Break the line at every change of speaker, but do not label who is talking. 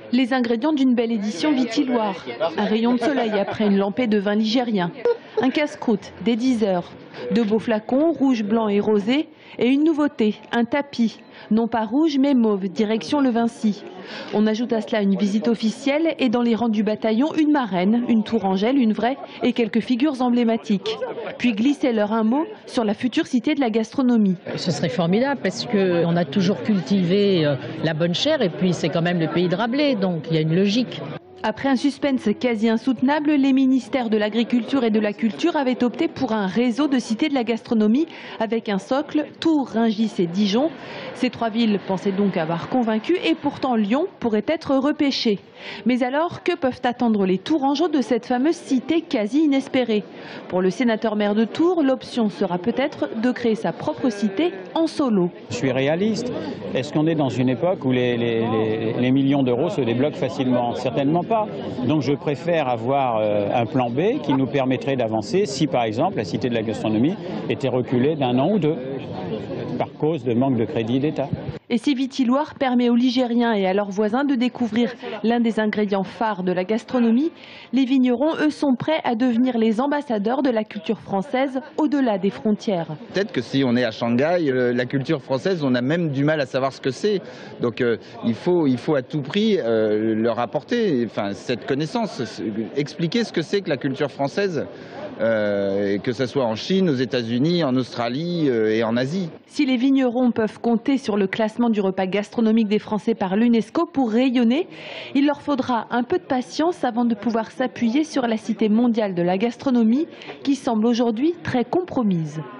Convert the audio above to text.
Les ingrédients d'une belle édition Vitilloire. Un rayon de soleil après une lampée de vin ligérien. Un casse-croûte, des 10 heures. De beaux flacons, rouge, blanc et rosé. Et une nouveauté, un tapis. Non pas rouge mais mauve, direction le Vinci. On ajoute à cela une visite officielle et dans les rangs du bataillon, une marraine, une tourangelle, une vraie et quelques figures emblématiques. Puis glissez-leur un mot sur la future cité de la gastronomie.
Ce serait formidable parce qu'on a toujours cultivé la bonne chair et puis c'est quand même le pays de Rabelais, donc il y a une logique.
Après un suspense quasi insoutenable, les ministères de l'Agriculture et de la Culture avaient opté pour un réseau de cités de la gastronomie avec un socle, Tours, Rungis et Dijon. Ces trois villes pensaient donc avoir convaincu et pourtant Lyon pourrait être repêché. Mais alors, que peuvent attendre les Tourangeaux de cette fameuse cité quasi inespérée? Pour le sénateur maire de Tours, l'option sera peut-être de créer sa propre cité en solo.
Je suis réaliste. Est-ce qu'on est dans une époque où les millions d'euros se débloquent facilement? Certainement pas. Donc je préfère avoir un plan B qui nous permettrait d'avancer si par exemple la cité de la gastronomie était reculée d'1 an ou 2 par cause de manque de crédit d'État.
Et si Vitilloire permet aux Ligériens et à leurs voisins de découvrir l'un des ingrédients phares de la gastronomie, les vignerons, eux, sont prêts à devenir les ambassadeurs de la culture française au-delà des frontières.
Peut-être que si on est à Shanghai, la culture française, on a même du mal à savoir ce que c'est. Donc il faut à tout prix leur apporter cette connaissance, expliquer ce que c'est que la culture française. Que ce soit en Chine, aux États-Unis, en Australie et en Asie.
Si les vignerons peuvent compter sur le classement du repas gastronomique des Français par l'UNESCO pour rayonner, il leur faudra un peu de patience avant de pouvoir s'appuyer sur la cité mondiale de la gastronomie qui semble aujourd'hui très compromise.